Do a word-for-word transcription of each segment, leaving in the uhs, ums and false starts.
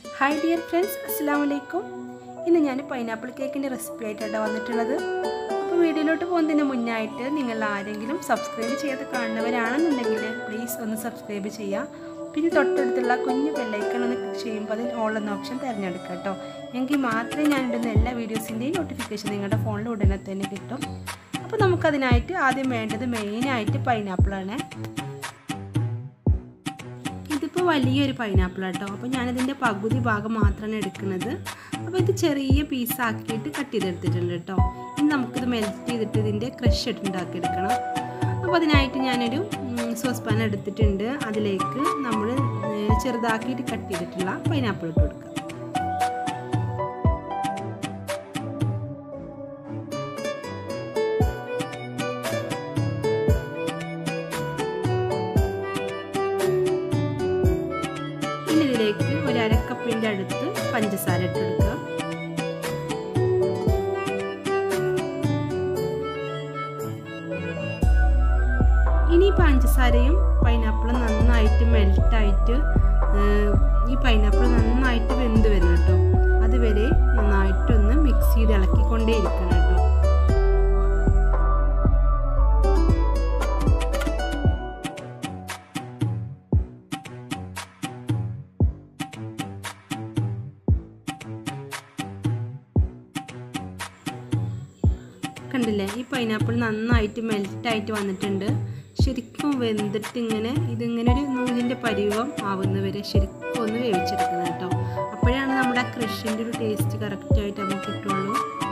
Hi dear friends, Assalamualaikum. ഇന്ന് ഞാൻ pineapple കേക്കിന്റെ റെസിപ്പി ആയിട്ടാണ് വന്നിട്ടുള്ളത്. അപ്പോൾ വീഡിയോയിലോട്ട് പോകുന്നതിന് മുന്നായിട്ട് നിങ്ങൾ ആരെങ്കിലും സബ്സ്ക്രൈബ് ചെയ്യാതെ കാണുന്നവരാണെന്നുണ്ടെങ്കിൽ പ്ലീസ് ഒന്ന് സബ്സ്ക്രൈബ് ചെയ്യുക. പിന്നെ തൊട്ടടുത്തുള്ള കുഞ്ഞു ബെൽ ഐക്കൺ ഒന്ന് ക്ലിക്ക് ചെയ്യുമ്പോൾ അതിൽ ഓൾ എന്ന ഓപ്ഷൻ തിരഞ്ഞെടുക്കുക കേട്ടോ. എങ്കിൽ മാത്രമേ ഞാൻ ഇടുന്ന എല്ലാ വീഡിയോസിൻ്റെയും നോട്ടിഫിക്കേഷൻ നിങ്ങളുടെ ഫോണിൽ ഉടനെ തന്നെ കിട്ടും. അപ്പോൾ നമുക്കതിനായിട്ട് ആദ്യം വേണ്ടത് മെയിനായിട്ട് പൈനാപ്പിളാണ്. ഇതിപ്പോൾ വലിയൊരു പൈനാപ്പിൾ കേട്ടോ. അപ്പോൾ ഞാനിതിൻ്റെ പകുതി ഭാഗം മാത്രമാണ് എടുക്കുന്നത്. അപ്പോൾ ഇത് ചെറിയ പീസാക്കിയിട്ട് കട്ട് ചെയ്തെടുത്തിട്ടുണ്ട് കേട്ടോ. ഇനി നമുക്കിത് മെൽറ്റ് ചെയ്തിട്ട് ഇതിൻ്റെ ക്രഷ് ഉണ്ടാക്കിയെടുക്കണം. അപ്പോൾ അതിനായിട്ട് ഞാനൊരു സോസ് പാൻ എടുത്തിട്ടുണ്ട്. അതിലേക്ക് നമ്മൾ ചെറുതാക്കിയിട്ട് കട്ട് ചെയ്തിട്ടുള്ള പൈനാപ്പിൾ ഇട്ട് കൊടുക്കുക. ഇതിലേക്ക് ഒരു അരക്കപ്പിൻ്റെ അടുത്ത് പഞ്ചസാര ഇട്ടെടുക്കുക. ഇനി പഞ്ചസാരയും പൈനാപ്പിളും നന്നായിട്ട് മെൽറ്റായിട്ട് ഈ പൈനാപ്പിൾ നന്നായിട്ട് വെന്ത് വരണം കേട്ടോ. അതുവരെ നന്നായിട്ടൊന്ന് മിക്സ് ചെയ്ത് ഇളക്കിക്കൊണ്ടേ ഇരിക്കണം കേട്ടോ. കണ്ടില്ലേ, ഈ പൈനാപ്പിൾ നന്നായിട്ട് മെൽറ്റായിട്ട് വന്നിട്ടുണ്ട്. ശരിക്കും വെന്തിട്ട് ഇങ്ങനെ ഇതിങ്ങനെ ഒരു നൂലിൻ്റെ പരിവം ആവുന്നവരെ ശരിക്കും ഒന്ന് വേവിച്ചെടുക്കണം കേട്ടോ. അപ്പോഴാണ് നമ്മുടെ ആ ക്രഷിൻ്റെ ഒരു ടേസ്റ്റ് കറക്റ്റായിട്ട് നമുക്ക് കിട്ടുള്ളൂ.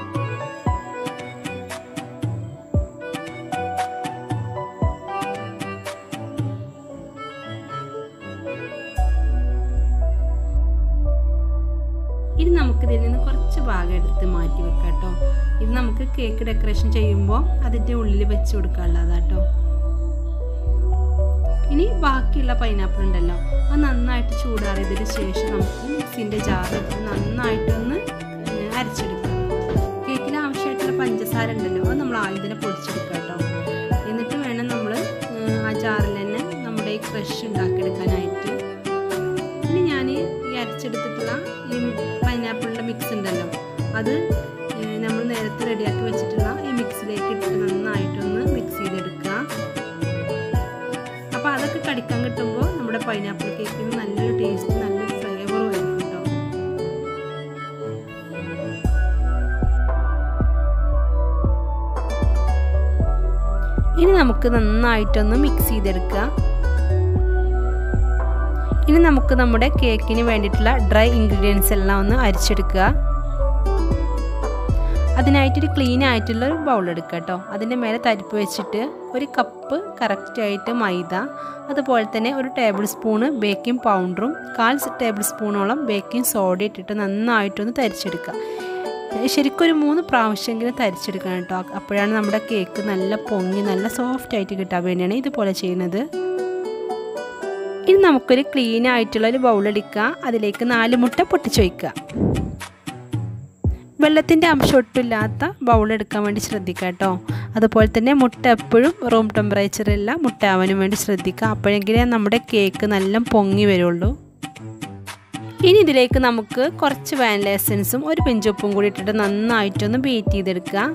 ഇനി നമുക്കിതിൽ നിന്ന് കുറച്ച് ഭാഗം എടുത്ത് മാറ്റി വെക്കാം കേട്ടോ. ഇത് നമുക്ക് കേക്ക് ഡെക്കറേഷൻ ചെയ്യുമ്പോൾ അതിൻ്റെ ഉള്ളിൽ വെച്ച് കൊടുക്കാനുള്ളതാട്ടോ. ഇനി ബാക്കിയുള്ള പൈനാപ്പിൾ ഉണ്ടല്ലോ, അത് നന്നായിട്ട് ചൂടാറിയതിന് ശേഷം നമുക്ക് മിക്സിൻ്റെ ജാറിട്ട് നന്നായിട്ടൊന്ന് അരച്ചെടുക്കാം. കേക്കിന് ആവശ്യമായിട്ടുള്ള പഞ്ചസാര ഉണ്ടല്ലോ, അത് നമ്മൾ ആദ്യം തന്നെ പൊടിച്ചെടുക്കാം കേട്ടോ. എന്നിട്ട് വേണം നമ്മൾ ആ ജാറിൽ തന്നെ നമ്മുടെ ഈ ക്രഷ് ഉണ്ടാക്കിയെടുക്കാനായിട്ട്. ഇനി ഞാൻ ഈ അരച്ചെടുത്തിട്ടുള്ള ഈ പൈനാപ്പിളിൻ്റെ മിക്സ് ഉണ്ടല്ലോ, അത് നമ്മൾ നേരത്തെ റെഡിയാക്കി വെച്ചിട്ടുള്ള ഈ മിക്സിലേക്ക് ഇട്ടിട്ട് നന്നായിട്ടൊന്ന് മിക്സ് ചെയ്തെടുക്കുക. അപ്പോൾ അതൊക്കെ കടിക്കാൻ കിട്ടുമ്പോൾ നമ്മുടെ പൈനാപ്പിൾ കേക്കിന് നല്ലൊരു ടേസ്റ്റ് നല്ലൊരു ഫ്ലേവറും ആയിരിക്കും കേട്ടോ. ഇനി നമുക്ക് നന്നായിട്ടൊന്ന് മിക്സ് ചെയ്തെടുക്കുക. ഇനി നമുക്ക് നമ്മുടെ കേക്കിന് വേണ്ടിയിട്ടുള്ള ഡ്രൈ ഇൻഗ്രീഡിയൻസ് എല്ലാം ഒന്ന് അരിച്ചെടുക്കുക. അതിനായിട്ടൊരു ക്ലീൻ ആയിട്ടുള്ള ഒരു ബൗൾ എടുക്കുക കേട്ടോ. അതിൻ്റെ മേലെ തരിപ്പ് വെച്ചിട്ട് ഒരു കപ്പ് കറക്റ്റായിട്ട് മൈദ, അതുപോലെ തന്നെ ഒരു ടേബിൾ സ്പൂണ് ബേക്കിംഗ് പൗഡറും കാൽ ടേബിൾ സ്പൂണോളം ബേക്കിംഗ് സോഡ ഇട്ടിട്ട് നന്നായിട്ടൊന്ന് തരിച്ചെടുക്കുക. ശരിക്കും ഒരു മൂന്ന് പ്രാവശ്യമെങ്കിലും തരിച്ചെടുക്കണം കേട്ടോ. അപ്പോഴാണ് നമ്മുടെ കേക്ക് നല്ല പൊങ്ങി നല്ല സോഫ്റ്റ് ആയിട്ട് കിട്ടാൻ വേണ്ടിയാണ് ഇതുപോലെ ചെയ്യുന്നത്. ഇനി നമുക്കൊരു ക്ലീൻ ആയിട്ടുള്ള ഒരു ബൗൾ എടുക്കുക. അതിലേക്ക് നാല് മുട്ട പൊട്ടിച്ച് വയ്ക്കുക. വെള്ളത്തിൻ്റെ അംശം ഒട്ടുമില്ലാത്ത ബൗൾ എടുക്കാൻ വേണ്ടി ശ്രദ്ധിക്കുക കേട്ടോ. അതുപോലെ തന്നെ മുട്ട എപ്പോഴും റൂം ടെമ്പറേച്ചറില്ല മുട്ട ആവാനും വേണ്ടി ശ്രദ്ധിക്കുക. അപ്പോഴെങ്കിലേ നമ്മുടെ കേക്ക് നല്ല പൊങ്ങി വരുള്ളൂ. ഇനി ഇതിലേക്ക് നമുക്ക് കുറച്ച് വാനില എസൻസും ഒരു പിഞ്ചുപ്പും കൂടി ഇട്ടിട്ട് നന്നായിട്ടൊന്ന് ബീറ്റ് ചെയ്തെടുക്കുക.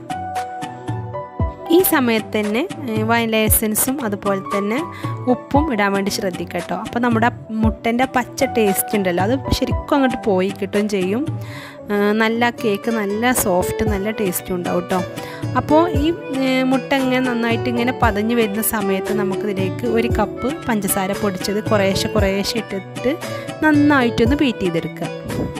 ഈ സമയത്ത് തന്നെ വാനില എസൻസും അതുപോലെ തന്നെ ഉപ്പും ഇടാൻ വേണ്ടി ശ്രദ്ധിക്കുക കേട്ടോ. അപ്പോൾ നമ്മുടെ മുട്ടൻ്റെ പച്ച ടേസ്റ്റ് ഉണ്ടല്ലോ, അത് ശരിക്കും അങ്ങോട്ട് പോയി കിട്ടുകയും ചെയ്യും. നല്ല കേക്ക് നല്ല സോഫ്റ്റ് നല്ല ടേസ്റ്റും ഉണ്ടാവും കേട്ടോ. അപ്പോൾ ഈ മുട്ട ഇങ്ങനെ നന്നായിട്ട് ഇങ്ങനെ പതഞ്ഞ് വരുന്ന സമയത്ത് നമുക്കിതിലേക്ക് ഒരു കപ്പ് പഞ്ചസാര പൊടിച്ചത് കുറേശ്ശെ കുറേശ്ശെ ഇട്ടിട്ട് നന്നായിട്ടൊന്ന് ബീറ്റ് ചെയ്തെടുക്കുക.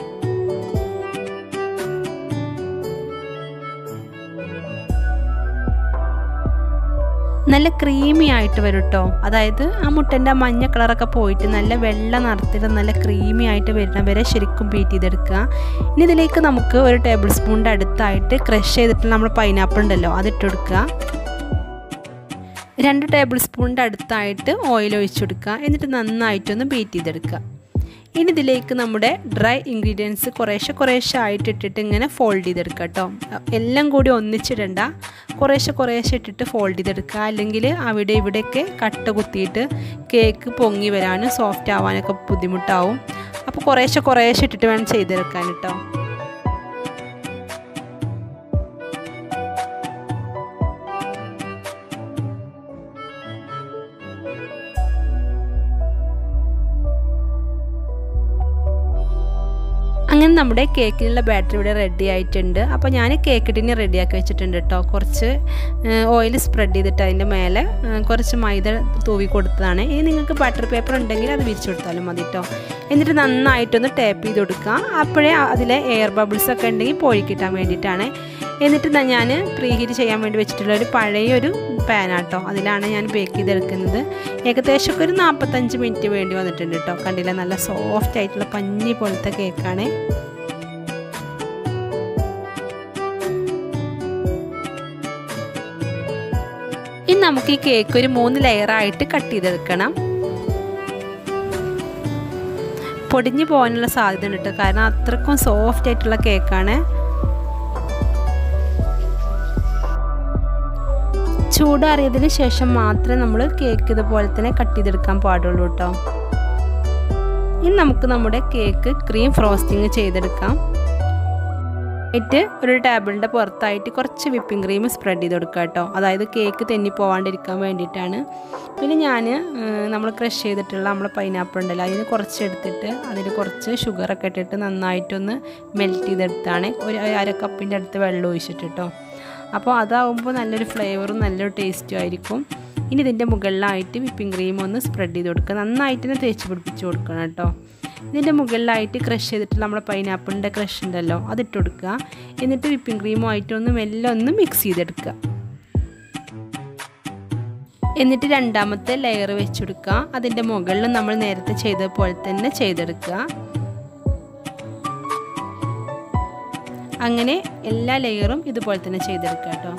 നല്ല ക്രീമി ആയിട്ട് വരും കേട്ടോ. അതായത് ആ മുട്ടൻ്റെ മഞ്ഞ കളറൊക്കെ പോയിട്ട് നല്ല വെള്ള നിറത്തിൽ നല്ല ക്രീമി ആയിട്ട് വരുന്ന വരെ ശരിക്കും ബീറ്റ് ചെയ്തെടുക്കുക. ഇനി ഇതിലേക്ക് നമുക്ക് ഒരു ടേബിൾ സ്പൂണിൻ്റെ അടുത്തായിട്ട് ക്രഷ് ചെയ്തിട്ടുള്ള നമ്മൾ പൈനാപ്പിൾ ഉണ്ടല്ലോ അതിട്ട് കൊടുക്കുക. രണ്ട് ടേബിൾ സ്പൂണിൻ്റെ അടുത്തായിട്ട് ഓയിൽ ഒഴിച്ചു കൊടുക്കുക. എന്നിട്ട് നന്നായിട്ടൊന്ന് ബീറ്റ് ചെയ്തെടുക്കുക. ഇനി ഇതിലേക്ക് നമ്മുടെ ഡ്രൈ ഇൻഗ്രീഡിയൻസ് കുറേശ്ശെ കുറേശ്ശെ ആയിട്ട് ഇട്ടിട്ട് ഇങ്ങനെ ഫോൾഡ് ചെയ്തെടുക്കുക കേട്ടോ. എല്ലാം കൂടി ഒന്നിച്ചിടണ്ട, കുറേശ്ശെ കുറേശ്ശെ ഇട്ടിട്ട് ഫോൾഡ് ചെയ്തെടുക്കുക. അല്ലെങ്കിൽ അവിടെ ഇവിടെയൊക്കെ കട്ട കുത്തിയിട്ട് കേക്ക് പൊങ്ങി വരാനും സോഫ്റ്റ് ആവാനൊക്കെ ബുദ്ധിമുട്ടാവും. അപ്പോൾ കുറേശ്ശെ കുറേശ്ശെ ഇട്ടിട്ട് വേണം ചെയ്തെടുക്കാൻ കേട്ടോ. അങ്ങനെ നമ്മുടെ കേക്കിനുള്ള ബാറ്ററി ഇവിടെ റെഡി ആയിട്ടുണ്ട്. അപ്പോൾ ഞാൻ കേക്ക് ടിന് റെഡിയാക്കി വെച്ചിട്ടുണ്ട് കേട്ടോ. കുറച്ച് ഓയിൽ സ്പ്രെഡ് ചെയ്തിട്ട് അതിൻ്റെ മേലെ കുറച്ച് മൈദ തൂവി കൊടുത്തതാണ്. ഇനി നിങ്ങൾക്ക് ബട്ടർ പേപ്പർ ഉണ്ടെങ്കിൽ അത് വിരിച്ചു കൊടുത്താലും മതി കേട്ടോ. എന്നിട്ട് നന്നായിട്ടൊന്ന് ടാപ്പ് ചെയ്ത് കൊടുക്കുക. അപ്പോഴേ അതിലെ എയർ ബബിൾസ് ഒക്കെ ഉണ്ടെങ്കിൽ പോയി കിട്ടാൻ വേണ്ടിയിട്ടാണ്. എന്നിട്ട് ഞാൻ പ്രീ ഹീറ്റ് ചെയ്യാൻ വേണ്ടി വെച്ചിട്ടുള്ള ഒരു പഴയൊരു പാനാട്ടോ, അതിലാണ് ഞാൻ ബേക്ക് ചെയ്തെടുക്കുന്നത്. ഏകദേശം ഒക്കെ ഒരു നാൽപ്പത്തഞ്ച് മിനിറ്റ് വേണ്ടി വന്നിട്ടുണ്ട് കേട്ടോ. കണ്ടില്ല, നല്ല സോഫ്റ്റ് ആയിട്ടുള്ള പഞ്ഞി പോലത്തെ കേക്കാണ്. ഇനി നമുക്ക് ഈ കേക്ക് ഒരു മൂന്ന് ലെയറായിട്ട് കട്ട് ചെയ്തെടുക്കണം. പൊടിഞ്ഞു പോകാനുള്ള സാധ്യത ഉണ്ട് കേട്ടോ, കാരണം അത്രക്കും സോഫ്റ്റ് ആയിട്ടുള്ള കേക്കാണ്. ചൂടാറിയതിന് ശേഷം മാത്രമേ നമ്മൾ കേക്ക് ഇതുപോലെ തന്നെ കട്ട് ചെയ്തെടുക്കാൻ പാടുള്ളൂ കേട്ടോ. ഇനി നമുക്ക് നമ്മുടെ കേക്ക് ക്രീം ഫ്രോസ്റ്റിങ് ചെയ്തെടുക്കാം. എന്നിട്ട് ഒരു ടേബിളിൻ്റെ പുറത്തായിട്ട് കുറച്ച് വിപ്പിംഗ് ക്രീം സ്പ്രെഡ് ചെയ്ത് കൊടുക്കുക കേട്ടോ. അതായത് കേക്ക് തെന്നി പോകാണ്ടിരിക്കാൻ വേണ്ടിയിട്ടാണ്. പിന്നെ ഞാൻ നമ്മൾ ക്രഷ് ചെയ്തിട്ടുള്ള നമ്മളെ പൈനാപ്പിൾ ഉണ്ടല്ലോ, അതിന് കുറച്ച് എടുത്തിട്ട് അതിൽ കുറച്ച് ഷുഗറൊക്കെ ഇട്ടിട്ട് നന്നായിട്ടൊന്ന് മെൽറ്റ് ചെയ്തെടുത്താണ്. ഒരു അര കപ്പിൻ്റെ അടുത്ത് വെള്ളം ഒഴിച്ചിട്ട് കേട്ടോ. അപ്പോൾ അതാവുമ്പോൾ നല്ലൊരു ഫ്ലേവറും നല്ലൊരു ടേസ്റ്റും ആയിരിക്കും. ഇനി ഇതിൻ്റെ മുകളിലായിട്ട് വിപ്പിംഗ് ക്രീം ഒന്ന് സ്പ്രെഡ് ചെയ്ത് കൊടുക്കുക. നന്നായിട്ട് തന്നെ തേച്ച് പിടിപ്പിച്ച് കൊടുക്കണം കേട്ടോ. ഇതിൻ്റെ മുകളിലായിട്ട് ക്രഷ് ചെയ്തിട്ടുള്ള നമ്മുടെ പൈനാപ്പിളിൻ്റെ ക്രഷ് ഉണ്ടല്ലോ, അതിട്ട് കൊടുക്കുക. എന്നിട്ട് വിപ്പിംഗ് ക്രീമുമായിട്ടൊന്ന് മെല്ലെ ഒന്ന് മിക്സ് ചെയ്തെടുക്കുക. എന്നിട്ട് രണ്ടാമത്തെ ലെയർ വെച്ചെടുക്കുക. അതിൻ്റെ മുകളിൽ നമ്മൾ നേരത്തെ ചെയ്ത പോലെ തന്നെ ചെയ്തെടുക്കുക. അങ്ങനെ എല്ലാ ലെയറും ഇതുപോലെ തന്നെ ചെയ്തെടുക്കുക കേട്ടോ.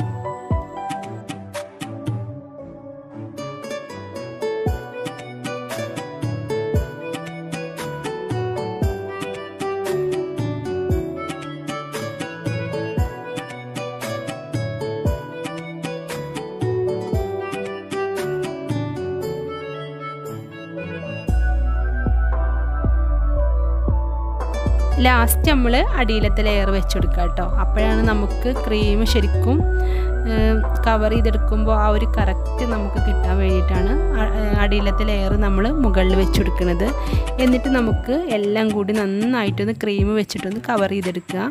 ലാസ്റ്റ് നമ്മൾ അടിയിലത്തെ ലെയർ വെച്ചെടുക്കുക കേട്ടോ. അപ്പോഴാണ് നമുക്ക് ക്രീം ശരിക്കും കവർ ചെയ്തെടുക്കുമ്പോൾ ആ ഒരു കറക്റ്റ് നമുക്ക് കിട്ടാൻ വേണ്ടിയിട്ടാണ് അടിയിലത്തെ ലെയർ നമ്മൾ മുകളിൽ വെച്ചെടുക്കുന്നത്. എന്നിട്ട് നമുക്ക് എല്ലാം കൂടി നന്നായിട്ടൊന്ന് ക്രീം വെച്ചിട്ടൊന്ന് കവർ ചെയ്തെടുക്കുക.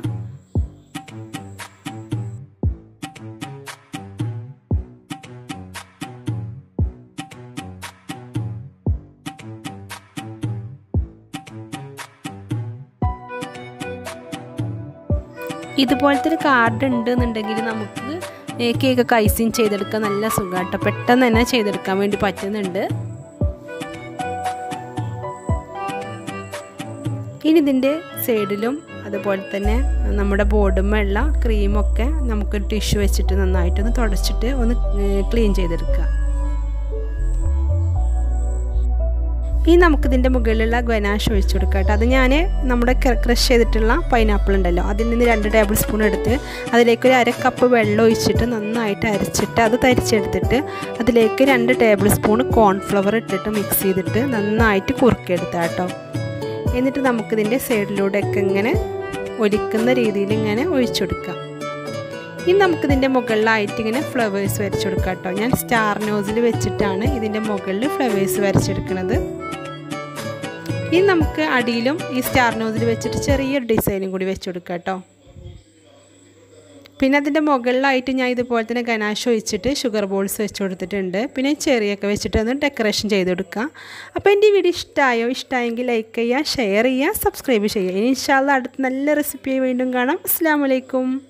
ഇതുപോലത്തെ ഒരു കാർഡ് ഉണ്ടെന്നുണ്ടെങ്കിൽ നമുക്ക് കേക്കൊക്കെ ഐസിങ് ചെയ്തെടുക്കാൻ നല്ല സുഖമാട്ടോ. പെട്ടെന്ന് തന്നെ ചെയ്തെടുക്കാൻ വേണ്ടി പറ്റുന്നുണ്ട്. ഇനി ഇതിൻ്റെ സൈഡിലും അതുപോലെ തന്നെ നമ്മുടെ ബോർഡുമുള്ള ക്രീമൊക്കെ നമുക്കൊരു ടിഷ്യൂ വെച്ചിട്ട് നന്നായിട്ടൊന്ന് തുടച്ചിട്ട് ഒന്ന് ക്ലീൻ ചെയ്തെടുക്കുക. ഇനി നമുക്കിതിൻ്റെ മുകളിലുള്ള ഗനാഷ് ഒഴിച്ചു കൊടുക്കാം കേട്ടോ. അത് ഞാൻ നമ്മുടെ ക്രഷ് ചെയ്തിട്ടുള്ള പൈനാപ്പിൾ ഉണ്ടല്ലോ, അതിൽ നിന്ന് രണ്ട് ടേബിൾ സ്പൂൺ എടുത്ത് അതിലേക്ക് ഒരു അര കപ്പ് വെള്ളം ഒഴിച്ചിട്ട് നന്നായിട്ട് അരച്ചിട്ട് അത് തരിച്ചെടുത്തിട്ട് അതിലേക്ക് രണ്ട് ടേബിൾ സ്പൂൺ കോൺഫ്ലവർ ഇട്ടിട്ട് മിക്സ് ചെയ്തിട്ട് നന്നായിട്ട് കുറുക്കിയെടുത്താൽ കേട്ടോ. എന്നിട്ട് നമുക്കിതിൻ്റെ സൈഡിലൂടെയൊക്കെ ഇങ്ങനെ ഒലിക്കുന്ന രീതിയിൽ ഇങ്ങനെ ഒഴിച്ചു കൊടുക്കാം. ഇനി നമുക്കിതിൻ്റെ മുകളിലായിട്ട് ഇങ്ങനെ ഫ്ലവേഴ്സ് വരച്ചു കൊടുക്കാം കേട്ടോ. ഞാൻ സ്റ്റാർ നോസിൽ വെച്ചിട്ടാണ് ഇതിൻ്റെ മുകളിൽ ഫ്ലവേഴ്സ് വരച്ചെടുക്കുന്നത്. ഇനി നമുക്ക് അടിയിലും ഈ സ്റ്റാർ നോസിൽ വെച്ചിട്ട് ചെറിയൊരു ഡിസൈനും കൂടി വെച്ച് കൊടുക്കാം കേട്ടോ. പിന്നെ അതിൻ്റെ മുകളിലായിട്ട് ഞാൻ ഇതുപോലെ തന്നെ ഗനാഷ് ഒഴിച്ചിട്ട് ഷുഗർ ബോൾസ് വെച്ച് കൊടുത്തിട്ടുണ്ട്. പിന്നെ ചെറിയൊക്കെ വെച്ചിട്ട് ഒന്ന് ഡെക്കറേഷൻ ചെയ്ത് കൊടുക്കുക. അപ്പോൾ എൻ്റെ വീഡിയോ ഇഷ്ടമായോ? ഇഷ്ടമായെങ്കിൽ ലൈക്ക് ചെയ്യുക, ഷെയർ ചെയ്യുക, സബ്സ്ക്രൈബ് ചെയ്യുക. ഇനി ഇൻഷാ അല്ലാഹ് അടുത്ത നല്ല റെസിപ്പിയായി വീണ്ടും കാണാം. അസ്സലാമു അലൈക്കും.